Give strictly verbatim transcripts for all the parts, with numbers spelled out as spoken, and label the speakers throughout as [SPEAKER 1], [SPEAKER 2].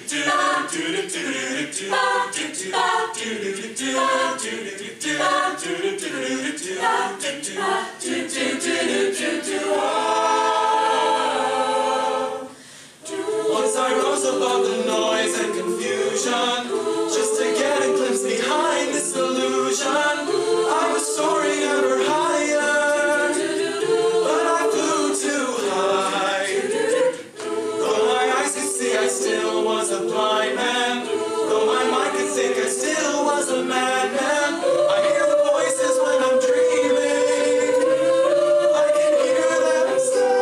[SPEAKER 1] Once I rose above the noise and confusion, just to get a glimpse behind this illusion. I was soaring ever higher, but I flew too high. Though my eyes could see, I still was a blind man. Though my mind could think, I still was a madman. I hear the voices when I'm dreaming. I can hear them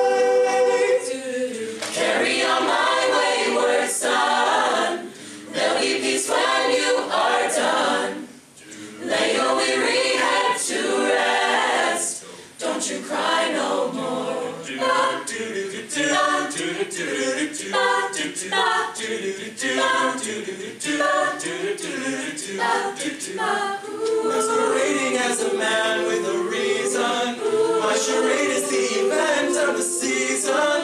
[SPEAKER 1] say,
[SPEAKER 2] carry on my wayward son. There'll be peace when you are done. Lay your weary head to rest. Don't you cry no more.
[SPEAKER 1] Masquerading as a man with a reason. My charade is the event of the season.